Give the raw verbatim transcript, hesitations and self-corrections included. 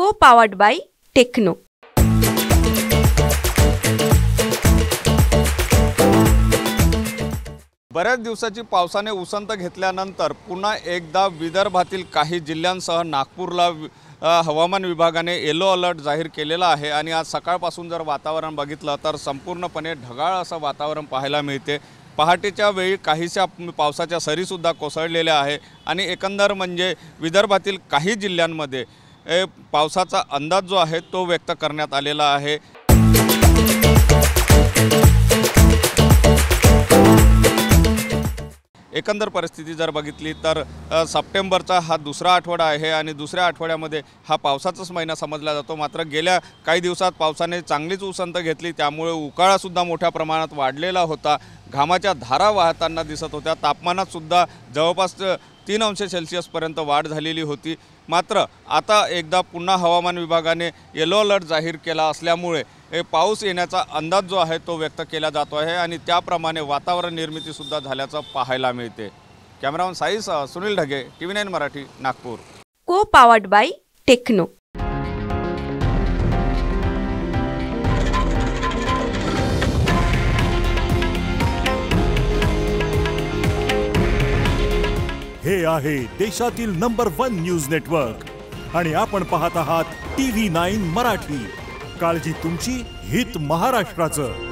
को powered bye techno. बऱ्याच दिवसाची पावसाने उसंत घेतल्यानंतर पुन्हा एकदा विदर्भातील काही जिल्ह्यांसह नागपूरला हवामान विभागाने येलो अलर्ट जाहीर केलेला आहे आणि आज सकाळपासून जर वातावरण बघितलं तर संपूर्णपणे ढगाळ असं वातावरण पाहायला मिळते। पहाटेच्या वेळी काहीशा पावसाच्या सरीसुद्धा कोसळलेल्या आहे आणि एकंदर म्हणजे विदर्भातील काही जिल्ह्यांमध्ये पावसाचा अंदाज जो आहे तो व्यक्त करण्यात आलेला आहे। एकंदर परिस्थिती जर बघितली तर सप्टेंबरचा हा दुसरा आठवडा आहे आणि दुसऱ्या आठवड्यामध्ये हा पावसाचाच महिना समजला जातो। मात्र गेल्या काही दिवसात पावसाने चांगलीच उसंत घेतली, त्यामुळे उकाळासुद्धा मोठ्या प्रमाणात वाढलेला होता। घामाच्या धारा वाहताना दिसत होत्या। तापमानात सुद्धा जवळपास तीन अंश सेल्सिअसपर्यंत वाढ झालेली होती। मात्र आता एकदा पुन्हा हवामान विभागाने येलो अलर्ट जाहीर केला असल्यामुळे हे पाऊस येण्याचा अंदाज जो आहे तो व्यक्त केला जातो आहे आणि त्याप्रमाणे वातावरण निर्मितीसुद्धा झाल्याचं पाहायला मिळते। कॅमेरामन साईसह Sunil Dhage, TV nine Marathi, Nagpur. Co powered bye techno. हे आहे देशातील नंबर वन न्यूज नेटवर्क आणि आपण पाहत आहात टीव्ही नाईन मराठी। काळजी तुमची, हित महाराष्ट्राचं।